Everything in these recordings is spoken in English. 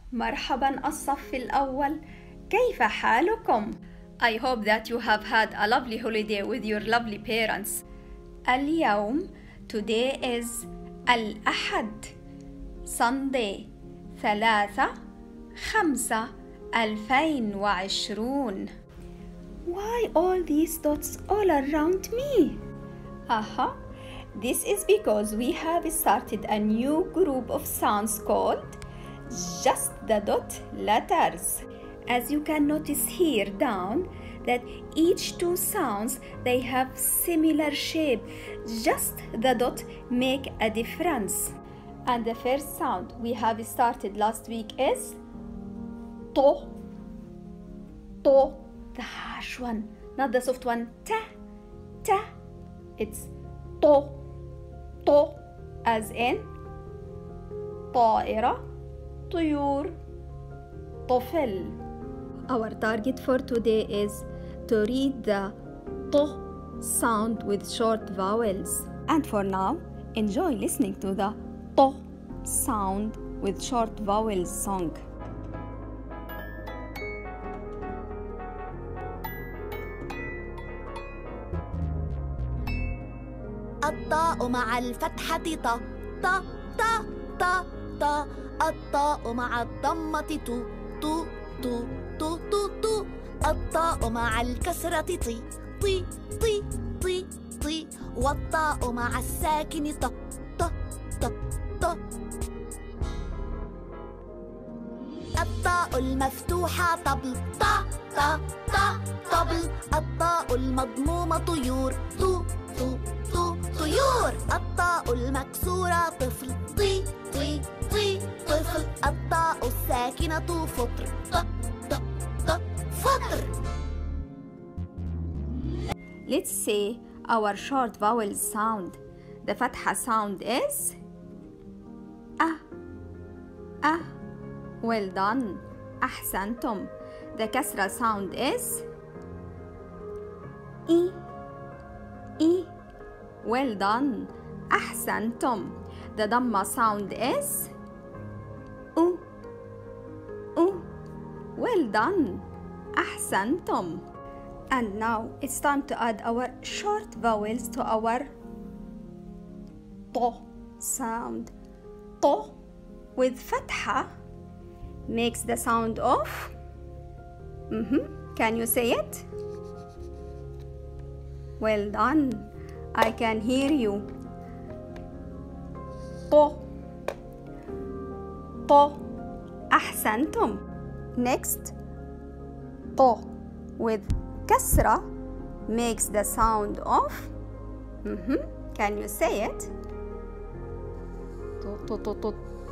مرحبا الصف الأول، كيف حالكم؟ I hope that you have had a lovely holiday with your lovely parents. اليوم today is الأحد Sunday 3/5/2020. Why all these dots all around me? This is because we have started a new group of sounds called just the dot letters. As you can notice here down that each two sounds they have similar shape, just the dot make a difference. And the first sound we have started last week is to, the harsh one, not the soft one. Ta, it's to, as in طائرة, طيور, طفل. Our target for today is to read the t sound with short vowels. And for now, enjoy listening to the t sound with short vowels song. الطاء مع الفتحة ط ط ط ط ط. الطاء مع الضمة تو تو تو تو تو تو. الطاء مع الكسرة طي طي طي طي طي. والطاء مع الساكن ط ط ط ط. الطاء المفتوحة طبل ط ط ط طبل. الطاء المضمومة طيور تو تو تو طيور. الطاء المكسورة طفل طي طي طي طفل. الطاء الساكنة فطر ط ط ط فطر. Let's say our short vowel sound. The fatha sound is a. Well done. أحسنتم. The kasra sound is I. Well done. أحسنتم. The dhamma sound is U. Well done. أحسنتم. And now it's time to add our short vowels to our to sound. To with fatha makes the sound of Can you say it? Well done. I can hear you. To. أحسنتم. Next, to with kasra makes the sound of Can you say it? To.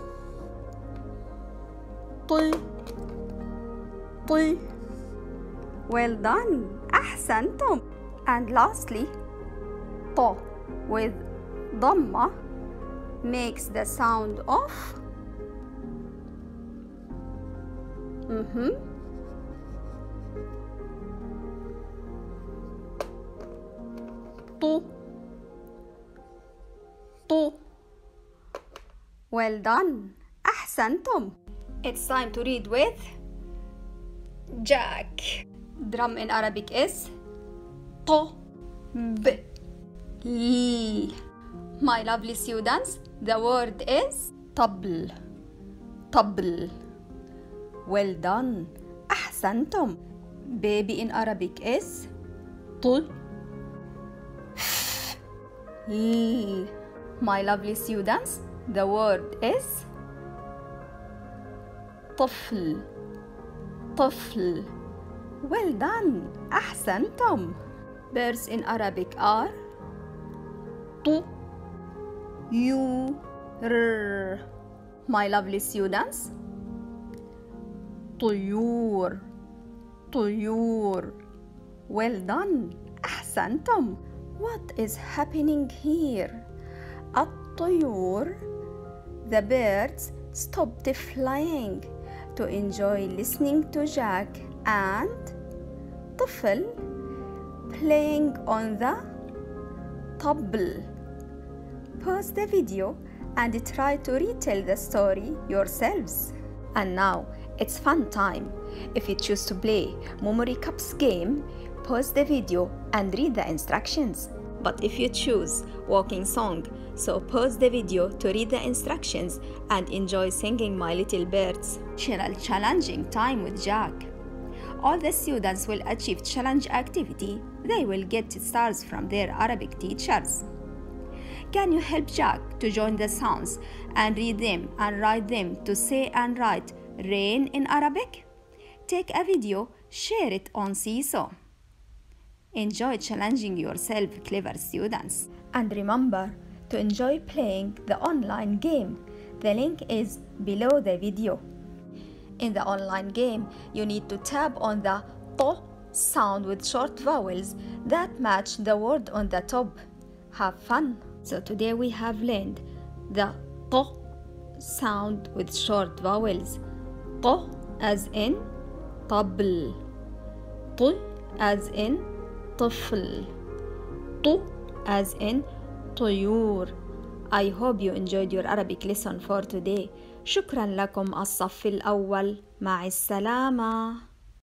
طي. Well done. أحسنتم. And lastly, to with dhamma makes the sound of to. Well done. أحسنتم. It's time to read with Jack. Drum in Arabic is to, b, l. My lovely students, the word is طبل. Well done. أحسنتم. Baby in Arabic is طل. My lovely students, the word is طفل. Well done. أحسنتم. Birds in Arabic are طيور. My lovely students, طيور. Well done. أحسنتم. What is happening here? الطيور, the birds stopped flying to enjoy listening to Jack and طفل playing on the طبل. Pause the video and try to retell the story yourselves. And now it's fun time. If you choose to play Memory Cups game, pause the video and read the instructions. But if you choose walking song, so pause the video to read the instructions and enjoy singing My Little Birds. Challenging time with Jack. All the students will achieve challenge activity. They will get stars from their Arabic teachers. Can you help Jack to join the sounds and read them and write them to say and write rain in Arabic? Take a video, share it on Seesaw. Enjoy challenging yourself, clever students. And remember to enjoy playing the online game. The link is below the video. In the online game, you need to tap on the Ttah sound with short vowels that match the word on the top. Have fun! So today we have learned the Ttah sound with short vowels. Ttah as in طبل, Tt as in طفل, Tt as in طيور. I hope you enjoyed your Arabic lesson for today. شكرا لكم الصف الأول. مع السلامة.